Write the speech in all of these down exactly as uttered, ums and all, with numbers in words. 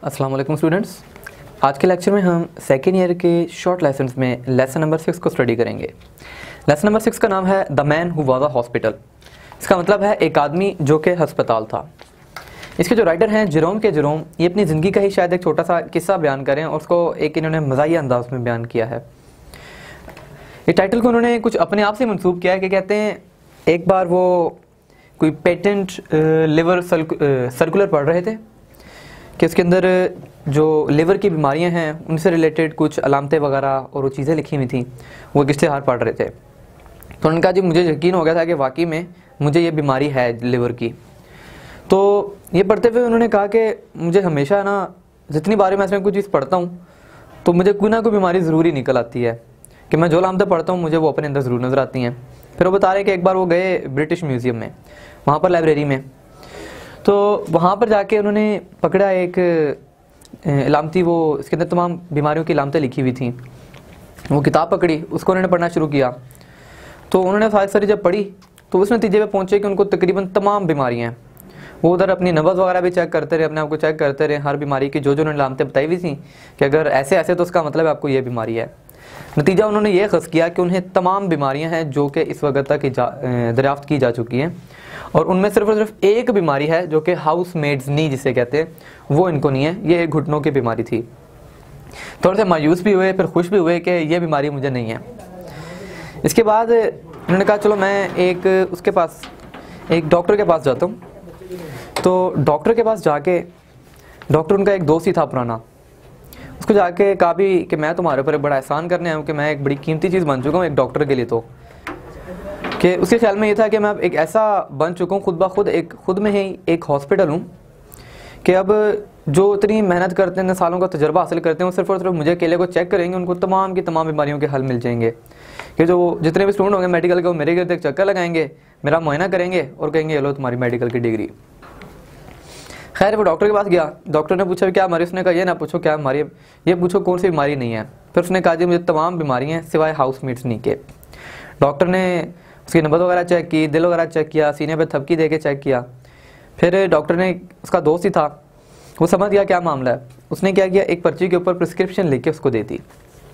अस्सलाम वालेकुम स्टूडेंट्स। आज के लेक्चर में हम सेकेंड ईयर के शॉर्ट लेसन्स में लेसन नंबर सिक्स को स्टडी करेंगे। लेसन नंबर सिक्स का नाम है the man who was a hospital. इसका मतलब है एक आदमी जो कि अस्पताल था। इसके जो राइटर हैं जेरोम के जेरोम, ये अपनी ज़िंदगी का ही शायद एक छोटा सा किस्सा बयान करें और उसको एक इन्होंने मज़ाहिया अंदाज में बयान किया है। ये टाइटल को उन्होंने कुछ अपने आप से मंसूब किया है कि कहते हैं एक बार वो कोई पेटेंट लिवर सर्कुलर पढ़ रहे थे कि उसके अंदर जो लिवर की बीमारियां हैं उनसे रिलेटेड कुछ अलामतें वगैरह और वो चीज़ें लिखी हुई थी, वो एक इश्तिहार पढ़ रहे थे। तो उन्होंने कहा जी मुझे यकीन हो गया था कि वाकई में मुझे ये बीमारी है लिवर की। तो ये पढ़ते हुए उन्होंने कहा कि मुझे हमेशा ना जितनी बार मैं इसमें कोई चीज़ पढ़ता हूँ तो मुझे कोई ना कोई बीमारी ज़रूर ही निकल आती है कि मैं जो अलामतें पढ़ता हूँ मुझे वो अपने अंदर ज़रूर नज़र आती हैं। फिर वो बता रहे कि एक बार वो गए ब्रिटिश म्यूज़ियम में, वहाँ पर लाइब्रेरी में, तो वहाँ पर जाके उन्होंने पकड़ा एक इलामती, वो इसके अंदर तमाम बीमारियों की इलामतें लिखी हुई थी। वो किताब पकड़ी, उसको उन्होंने पढ़ना शुरू किया। तो उन्होंने सारी सारी जब पढ़ी तो उस नतीजे पे पहुँचे कि उनको तकरीबन तमाम बीमारियाँ हैं। वो उधर अपनी नब्ज़ वगैरह भी चेक करते रहे, अपने आप को चेक करते रहे, हर बीमारी की जो जो उन्होंने इलामतें बताई हुई थी कि अगर ऐसे ऐसे तो उसका मतलब आपको ये बीमारी है। नतीजा उन्होंने ये ख़स किया कि उन्हें तमाम बीमारियां हैं जो कि इस वक्त तक दरियाफ्त की जा चुकी हैं और उनमें सिर्फ और सिर्फ एक बीमारी है जो कि हाउस मेड्स नी जिसे कहते हैं, वो इनको नहीं है। ये एक घुटनों की बीमारी थी। थोड़े से मायूस भी हुए, फिर खुश भी हुए कि ये बीमारी मुझे नहीं है। इसके बाद उन्होंने कहा चलो मैं एक उसके पास एक डॉक्टर के पास जाता हूँ। तो डॉक्टर के पास जाके, डॉक्टर उनका एक दोस्त ही था पुराना, उसको जाके कहा भी कि मैं तुम्हारे ऊपर बड़ा एहसान करने आया हूँ कि मैं एक बड़ी कीमती चीज़ बन चुका हूँ एक डॉक्टर के लिए। तो कि उसके ख्याल में ये था कि मैं अब एक ऐसा बन चुका हूँ खुद ब खुद एक खुद में ही एक हॉस्पिटल हूँ कि अब जो इतनी मेहनत करते हैं, सालों का तजर्बा हासिल करते हैं, वो सिर्फ और सिर्फ मुझे अकेले को चेक करेंगे, उनको तमाम की तमाम बीमारियों के हल मिल जाएंगे। कि जो जितने भी स्टूडेंट होंगे मेडिकल के वो मेरे गिर्द एक चक्कर लगाएंगे, मेरा मुआयना करेंगे और कहेंगे ये लो तुम्हारी मेडिकल की डिग्री। खैर वो डॉक्टर के पास गया। डॉक्टर ने पूछा क्या बीमारी? उसने कहा ये ना पूछो क्या बीमारी है, ये पूछो कौन सी बीमारी नहीं है। फिर उसने कहा जी मुझे तमाम बीमारियाँ हैं सिवाय हाउस मेड्स नी के। डॉक्टर ने उसकी नब्ज़ वगैरह चेक की, दिल वगैरह चेक किया, सीने पे थपकी दे के चेक किया। फिर डॉक्टर ने, उसका दोस्त ही था, वो समझ गया क्या मामला है। उसने क्या किया, एक पर्ची के ऊपर प्रिस्क्रिप्शन लिख के उसको दे दी।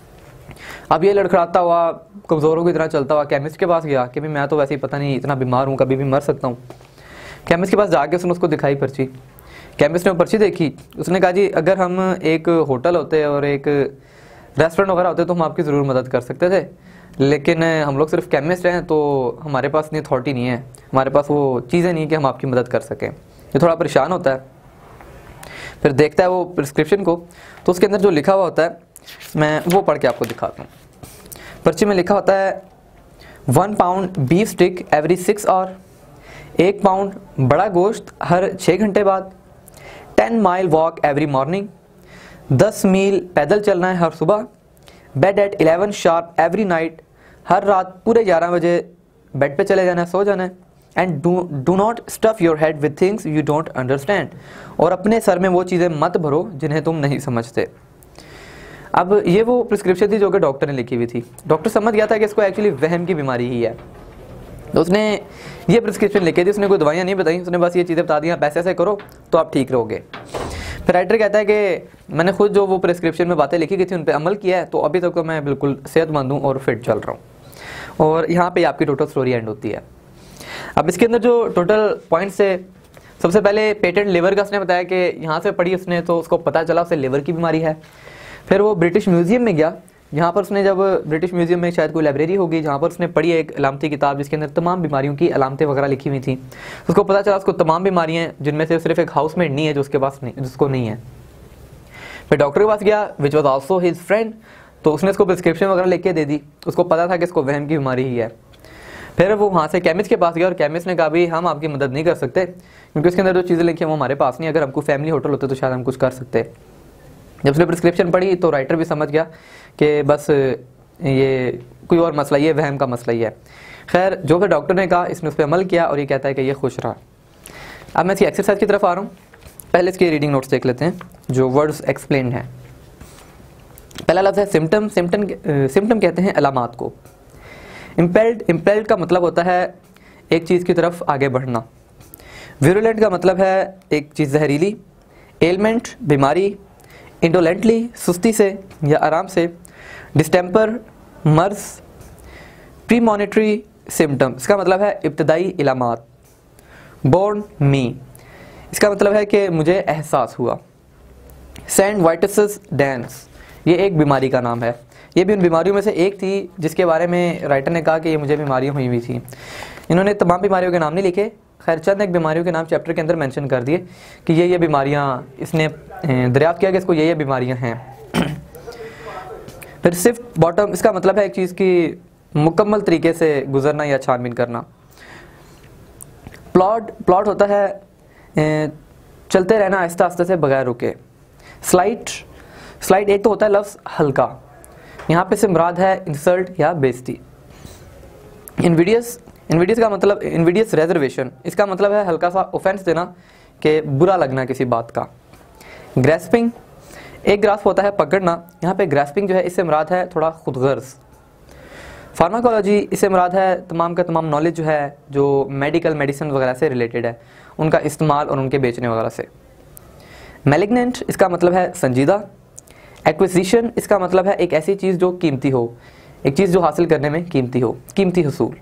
अब ये लड़खड़ाता हुआ, कमज़ोरों की तरह चलता हुआ केमिस्ट के पास गया कि भाई मैं तो वैसे ही पता नहीं इतना बीमार हूँ, कभी भी मर सकता हूँ। केमिस्ट के पास जाके उसने उसको दिखाई पर्ची। केमिस्ट ने पर्ची देखी, उसने कहा जी अगर हम एक होटल होते और एक रेस्टोरेंट वगैरह होते तो हम आपकी ज़रूर मदद कर सकते थे, लेकिन हम लोग सिर्फ केमिस्ट हैं तो हमारे पास इतनी अथॉरिटी नहीं है, हमारे पास वो चीज़ें नहीं कि हम आपकी मदद कर सकें। ये थोड़ा परेशान होता है। फिर देखता है वो प्रिस्क्रिप्शन को, तो उसके अंदर जो लिखा हुआ होता है मैं वो पढ़ के आपको दिखाता हूँ। पर्ची में लिखा होता है one pound beef stick every six hour, एक पाउंड बड़ा गोश्त हर छः घंटे बाद, ten mile walk every morning, दस मील पैदल चलना है हर सुबह, bed at eleven sharp every night, हर रात पूरे ग्यारह बजे बेड पे चले जाना है, सो जाना है, and do do not stuff your head with things you don't understand, और अपने सर में वो चीज़ें मत भरो जिन्हें तुम नहीं समझते। अब ये वो प्रिस्क्रिप्शन थी जो कि डॉक्टर ने लिखी हुई थी। डॉक्टर समझ गया था कि इसको एक्चुअली वहम की बीमारी ही है, तो उसने ये प्रिस्क्रिप्शन लिखी थी। उसने कोई दवाइयाँ नहीं बताई, उसने बस ये चीज़ें बता दी आप ऐसे ऐसे करो तो आप ठीक रहोगे। फिर राइटर कहता है कि मैंने खुद जो वो प्रिस्क्रिप्शन में बातें लिखी गई थी उन पर अमल किया है, तो अभी तक तो मैं बिल्कुल सेहतमंद हूँ और फिट चल रहा हूँ। और यहाँ पे आपकी टोटल स्टोरी एंड होती है। अब इसके अंदर जो टोटल पॉइंट्स है, सबसे पहले पेटेंट लिवर का उसने बताया कि यहाँ से पढ़ी उसने तो उसको पता चला उसे लिवर की बीमारी है। फिर वो ब्रिटिश म्यूज़ियम में गया, यहाँ पर उसने, जब ब्रिटिश म्यूज़ियम में शायद कोई लाइब्रेरी होगी जहाँ पर उसने पढ़ी एक अलामती किताब जिसके अंदर तमाम बीमारियों की अलामतें वगैरह लिखी हुई थी। उसको पता चला उसको तमाम बीमारियाँ हैं जिनमें से सिर्फ एक हाउसमेट नहीं है जो उसके पास नहीं जिसको नहीं है। फिर डॉक्टर के पास गया which was also his friend, तो उसने उसको प्रिस्क्रिप्शन वगैरह लिख के दे दी। उसको पता था कि इसको वहम की बीमारी ही है। फिर वो वहाँ से केमिस्ट के पास गया और केमिस्ट ने कहा भी हम आपकी मदद नहीं कर सकते क्योंकि उसके अंदर जो चीज़ें लिखी हैं वो हमारे पास नहीं, अगर हमको फैमिली होटल होते तो शायद हम कुछ कर सकते। जब उसने प्रिस्क्रिप्शन पढ़ी तो राइटर भी समझ गया कि बस ये कोई और मसला, ये वहम का मसला ही है। खैर जो फिर डॉक्टर ने कहा इसने उस पर अमल किया और ये कहता है कि ये खुश रहा। अब मैं इसकी एक्सरसाइज की तरफ आ रहा हूँ। पहले इसके रीडिंग नोट्स देख लेते हैं जो वर्ड्स एक्सप्लेन है। पहला लफ्ज़ है सिम्टम। सिम्टम सिम्टम कहते हैं अलामात को। इम्पेल्ड, इम्पेल्ड का मतलब होता है एक चीज़ की तरफ आगे बढ़ना। विरुलेंट का मतलब है एक चीज़ जहरीली। एलमेंट बीमारी, इंडोलेंटली सुस्ती से या आराम से, डिस्टेम्पर मर्ज, प्रीमॉनिटरी सिम्टम इसका मतलब है इब्तदाई इलामात, बोर्न मी इसका मतलब है कि मुझे एहसास हुआ, सैंड वाइटिस डैंस ये एक बीमारी का नाम है। ये भी उन बीमारियों में से एक थी जिसके बारे में राइटर ने कहा कि ये मुझे बीमारियाँ हुई हुई थी। इन्होंने तमाम बीमारियों के नाम नहीं लिखे, खैर चंद एक बीमारियों के नाम चैप्टर के अंदर मेंशन कर दिए कि ये ये बीमारियाँ इसने दरियाफ्त किया कि इसको ये ये बीमारियाँ हैं। फिर सिर्फ बॉटम इसका मतलब है एक चीज़ की मुकम्मल तरीके से गुजरना या छानबीन करना। प्लॉट प्लॉट होता है चलते रहना आहिस्ता आहिस्ता से बगैर रुके। स्लाइड स्लाइड एक तो होता है लफ्ज़ हल्का, यहाँ पे से मुराद है इंसल्ट या बेइज्जती। इनविडियस इनविडियस का मतलब इनविडियस रेजर्वेशन इसका मतलब है हल्का सा ऑफेंस देना कि बुरा लगना किसी बात का। ग्रैस्पिंग एक ग्रास्प होता है पकड़ना, यहाँ पे ग्रैस्पिंग जो है इससे मुराद है थोड़ा खुदगर्ज। फार्माकोलॉजी इससे मुराद है तमाम का तमाम नॉलेज जो है जो मेडिकल मेडिसिन वगैरह से रिलेटेड है, उनका इस्तेमाल और उनके बेचने वगैरह से। मैलिग्नेंट इसका मतलब है संजीदा। एक्विजिशन इसका मतलब है एक ऐसी चीज़ जो कीमती हो, एक चीज़ जो हासिल करने में कीमती हो, कीमती हसूल।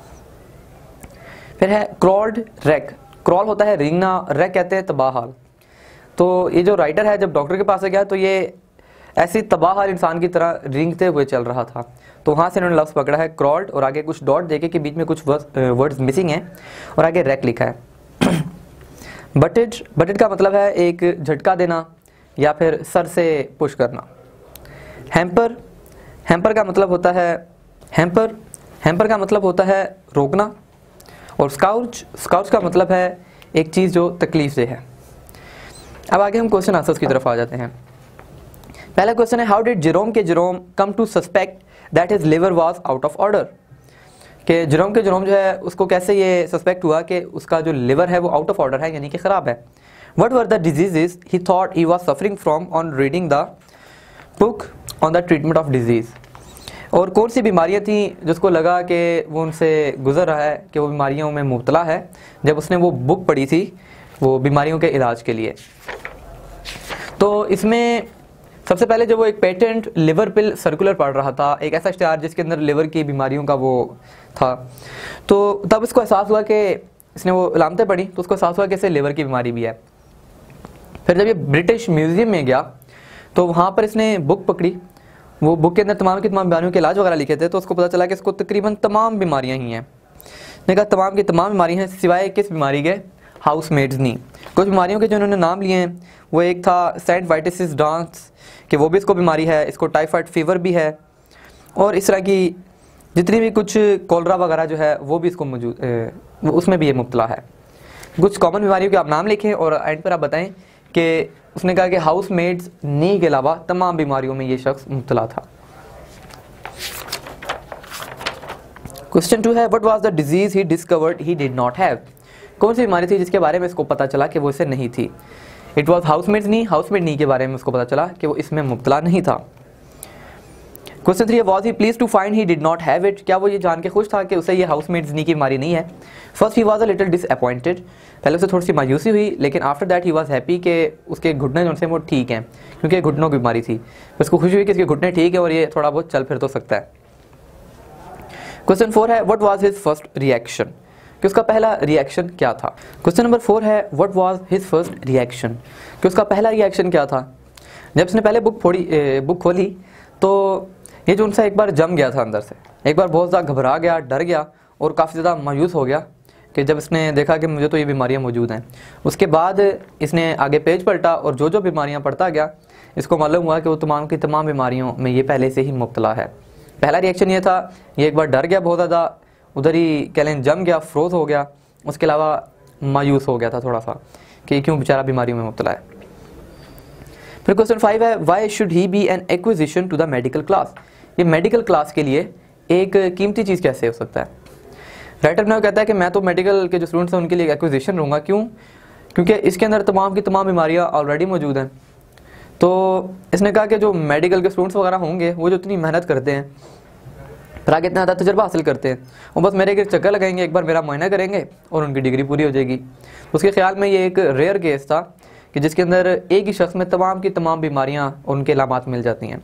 फिर है क्रॉल्ड रैक, क्रॉल होता है रेंगना, रैक कहते हैं तबाह हाल। तो ये जो राइटर है जब डॉक्टर के पास गया तो ये ऐसी तबाह हाल इंसान की तरह रेंगते हुए चल रहा था, तो वहाँ से इन्होंने लफ्ज़ पकड़ा है क्रॉल्ड और आगे कुछ डॉट देके कि बीच में कुछ वर्ड्स मिसिंग हैं और आगे रैक लिखा है। बटेड बटेड का मतलब है एक झटका देना या फिर सर से पुश करना। हैम्पर हैम्पर का मतलब होता है हैम्पर हैम्पर का मतलब होता है रोकना। और स्काउच स्काउच का मतलब है एक चीज़ जो तकलीफ से है। अब आगे हम क्वेश्चन आंसर्स की तरफ आ जाते हैं। पहला क्वेश्चन है how did Jerome K Jerome come to suspect that his liver was out of order, कि जेरोम के जेरोम जो है उसको कैसे ये सस्पेक्ट हुआ कि उसका जो लिवर है वो आउट ऑफ ऑर्डर है यानी कि ख़राब है। What were the diseases he thought he was suffering from on reading the book on the treatment of disease, और कौन सी बीमारियां थी जिसको लगा कि वो उनसे गुजर रहा है कि वो बीमारियों में मुब्तला है जब उसने वो बुक पढ़ी थी वो बीमारियों के इलाज के लिए। तो इसमें सबसे पहले जब वो एक पेटेंट लिवर पिल सर्कुलर पढ़ रहा था, एक ऐसा इश्तिहार जिसके अंदर लिवर की बीमारियों का वो था, तो तब इसको एहसास हुआ कि इसने वो अलामतें पढ़ी तो उसको एहसास हुआ कि इसे लिवर की बीमारी भी है। फिर जब ये ब्रिटिश म्यूज़ियम में गया तो वहाँ पर इसने बुक पकड़ी, वो बुक के अंदर तमाम की तमाम बीमारियों के इलाज वगैरह लिखे थे, तो उसको पता चला कि इसको तकरीबन तमाम बीमारियाँ ही हैं। ने कहा तमाम की तमाम बीमारियाँ हैं सिवाय किस बीमारी के, हाउस मेड्स नहीं। कुछ बीमारियों के जो उन्होंने नाम लिए हैं वो एक था सैंड वाइटिस डांस कि वो भी इसको बीमारी है, इसको टाइफाइड फीवर भी है, और इस तरह की जितनी भी कुछ कोलरा वगैरह जो है वो भी इसको मौजूद उसमें भी ये मुब्तला है। कुछ कॉमन बीमारियों के आप नाम लिखें और एंड पर आप बताएं कि उसने कहा कि हाउस मेड्स नी के अलावा तमाम बीमारियों में ये शख्स मुब्तला था। क्वेश्चन टू है what was the disease he discovered he did not have, कौन सी बीमारी थी जिसके बारे में इसको पता चला कि वो इसे नहीं थी। It was housemaid's knee, housemaid knee के बारे में उसको पता चला कि वो इसमें मुब्तला नहीं था। क्वेश्चन थ्री है was he pleased to find he did not have it, क्या वो ये जान के खुश था कि उसे ये हाउसमेड्स नी की बीमारी नहीं है। First he was a little disappointed, पहले उसे थोड़ी सी मायूसी हुई, लेकिन after that he was happy कि उसके घुटने जो से वो ठीक हैं क्योंकि घुटनों की बीमारी थी, उसको खुशी हुई कि इसके घुटने ठीक है और ये थोड़ा बहुत चल फिर तो सकता है। क्वेश्चन फोर है what was his first reaction, कि उसका पहला रिएक्शन क्या था। क्वेश्चन नंबर फोर है what was his first reaction, कि उसका पहला रिएक्शन क्या था। जब उसने पहले बुक फोड़ी बुक खोली तो ये जो उनसे एक बार जम गया था अंदर से, एक बार बहुत ज़्यादा घबरा गया, डर गया और काफ़ी ज़्यादा मायूस हो गया कि जब इसने देखा कि मुझे तो ये बीमारियां मौजूद हैं। उसके बाद इसने आगे पेज पलटा और जो जो बीमारियां पढ़ता गया इसको मालूम हुआ कि वो तमाम की तमाम बीमारियों में ये पहले से ही मुब्तला है। पहला रिएक्शन ये था, ये एक बार डर गया बहुत ज़्यादा, उधर ही कह लें जम गया, फ्रोज हो गया, उसके अलावा मायूस हो गया था थोड़ा सा कि क्यों बेचारा बीमारियों में मुब्तला है। फिर क्वेश्चन फाइव है why should he be an acquisition to the medical class, ये मेडिकल क्लास के लिए एक कीमती चीज़ कैसे हो सकता है। राइटर ने कहता है कि मैं तो मेडिकल के जो स्टूडेंट्स हैं उनके लिए एक्विजिशन रहूँगा, क्यों, क्योंकि इसके अंदर तमाम की तमाम बीमारियाँ ऑलरेडी मौजूद हैं। तो इसने कहा कि जो मेडिकल के स्टूडेंट्स वगैरह होंगे वो जो इतनी मेहनत करते हैं फिर आगे इतना ज़्यादा तजर्बा हासिल करते हैं, वो बस मेरे के चक्कर लगाएंगे, एक बार मेरा मुआयना करेंगे और उनकी डिग्री पूरी हो जाएगी। उसके ख्याल में ये एक रेयर केस था कि जिसके अंदर एक ही शख्स में तमाम की तमाम बीमारियां उनके अलामात मिल जाती हैं।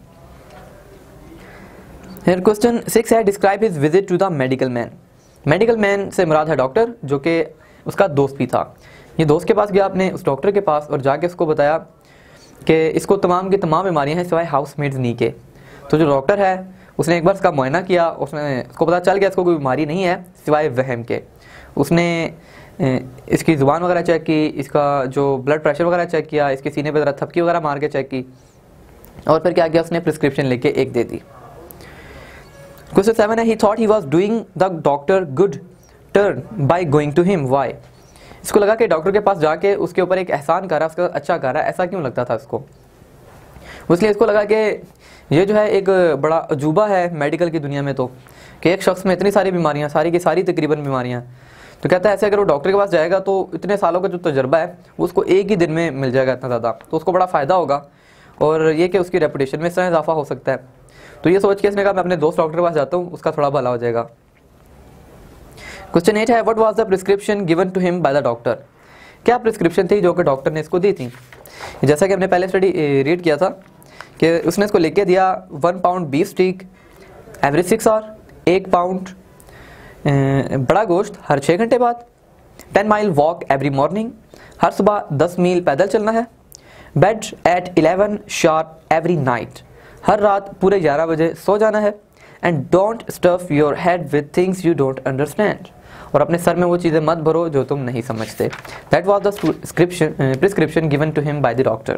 क्वेश्चन सिक्स है, describe his visit to the medical man. Medical man से मुराद है डॉक्टर, जो कि उसका दोस्त भी था। ये दोस्त के पास गया अपने उस डॉक्टर के पास और जाके उसको बताया कि इसको तमाम की तमाम बीमारियां हैं सिवाय हाउसमेट्स नी के। तो जो डॉक्टर है उसने एक बार इसका मुआयना किया, उसने उसको पता चल गया इसको कोई बीमारी नहीं है सिवाय वहम के। उसने इसकी ज़ुबान वगैरह चेक की, इसका जो ब्लड प्रेशर वगैरह चेक किया, इसके सीने पर ज़रा थपकी वगैरह मार के चेक की, और फिर क्या किया, उसने प्रिस्क्रिप्शन लेके एक दे दी। क्वेश्चन सेवन है, he thought he was doing the doctor good turn by going to him, why. इसको लगा कि डॉक्टर के पास जाके उसके ऊपर एक एहसान कर रहा है, उसका अच्छा कर रहा है, ऐसा क्यों लगता था इसको। इसलिए इसको लगा कि ये जो है एक बड़ा अजूबा है मेडिकल की दुनिया में, तो कि एक शख्स में इतनी सारी बीमारियां, सारी की सारी तकरीबन बीमारियां। तो कहता है ऐसे अगर वो डॉक्टर के पास जाएगा तो इतने सालों का जो तजुर्बा है वो उसको एक ही दिन में मिल जाएगा इतना ज़्यादा, तो उसको बड़ा फ़ायदा होगा और ये कि उसकी रेपुटेशन में इस तरह इजाफा हो सकता है। तो ये सोच के इसने कहा मैं अपने दोस्त डॉक्टर के पास जाता हूँ, उसका थोड़ा भला हो जाएगा। क्वेश्चन एट है, what was the prescription given to him by the doctor. क्या प्रिस्क्रिप्शन थी जो कि डॉक्टर ने इसको दी थी। जैसा कि हमने पहले स्टडी रीड किया था कि उसने इसको लिख के दिया one pound beef steak every six hour, एक पाउंड बड़ा गोश्त हर छः घंटे बाद, ten mile walk every morning, हर सुबह दस मील पैदल चलना है, bed at eleven sharp every night, हर रात पूरे ग्यारह बजे सो जाना है, and don't stuff your head with things you don't understand, और अपने सर में वो चीज़ें मत भरो जो तुम नहीं समझते। That was the prescription given to him by the doctor.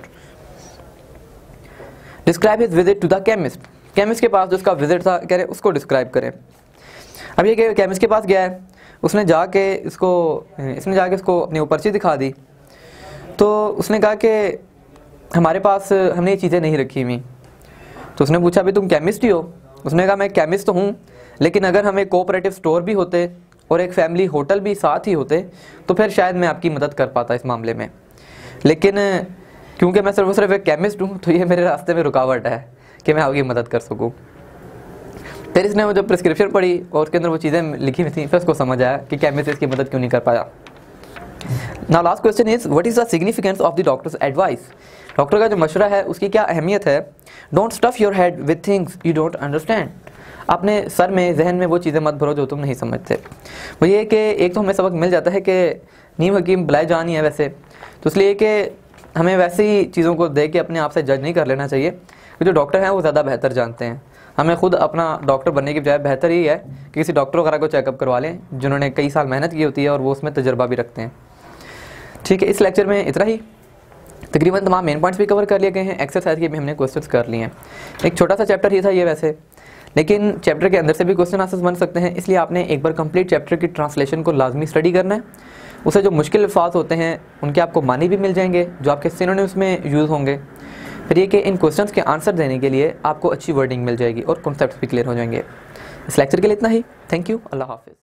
Describe his visit to the chemist. Chemist के पास जो उसका विजिट था, कह रहे उसको डिस्क्राइब करें। अब ये कि केमिस्ट के पास गया है, उसने जाके इसको इसने जाके इसको अपनी पर्ची दिखा दी। तो उसने कहा कि हमारे पास हमने ये चीज़ें नहीं रखी हुई। तो उसने पूछा भी तुम केमिस्ट ही हो। उसने कहा मैं केमिस्ट तो हूँ, लेकिन अगर हमें कोऑपरेटिव स्टोर भी होते और एक फैमिली होटल भी साथ ही होते तो फिर शायद मैं आपकी मदद कर पाता इस मामले में, लेकिन क्योंकि मैं सिर्फ सिर्फ एक केमिस्ट हूँ तो ये मेरे रास्ते में रुकावट है कि मैं आपकी मदद कर सकूँ। फिर इसने वो जब प्रिस्क्रिप्शन पढ़ी और उसके अंदर वो चीज़ें लिखी हुई थी, फिर उसको समझ आया कि केमिस्ट इसकी मदद क्यों नहीं कर पाया। Now last question is, what is the significance of the doctor's advice. Doctor का जो मशवरा है उसकी क्या अहमियत है। Don't stuff your head with things you don't understand. अपने सर में, जहन में वो चीज़ें मत भरो जो तुम नहीं समझते। वो ये कि एक तो हमें सबक मिल जाता है कि नीम हकीम बुलाए जानी है वैसे, तो इसलिए कि हमें वैसी चीज़ों को देख के अपने आप से जज नहीं कर लेना चाहिए कि जो डॉक्टर हैं वो ज़्यादा बेहतर जानते हैं। हमें खुद अपना डॉक्टर बनने की बजाय बेहतर ही है कि किसी डॉक्टर वगैरह को चेकअप करवा लें जिन्होंने कई साल मेहनत की होती है और वो उसमें तजर्बा भी रखते हैं। ठीक है, इस लेक्चर में इतना ही। तकरीबन तमाम मेन पॉइंट्स भी कवर कर लिए गए हैं, एक्सरसाइज के भी हमने क्वेश्चंस कर लिए हैं। एक छोटा सा चैप्टर ही था ये वैसे, लेकिन चैप्टर के अंदर से भी क्वेश्चन आंसर्स बन सकते हैं, इसलिए आपने एक बार कंप्लीट चैप्टर की ट्रांसलेशन को लाजमी स्टडी करना है। उसे जो मुश्किल अल्फाज होते हैं उनके आपको मानी भी मिल जाएंगे जो आपके सिनोनिम्स में यूज़ होंगे। फिर ये कि इन क्वेश्चंस के आंसर देने के लिए आपको अच्छी वर्डिंग मिल जाएगी और कॉन्सेप्ट्स भी क्लियर हो जाएंगे। इस लेक्चर के लिए इतना ही। थैंक यू, अल्लाह हाफिज़।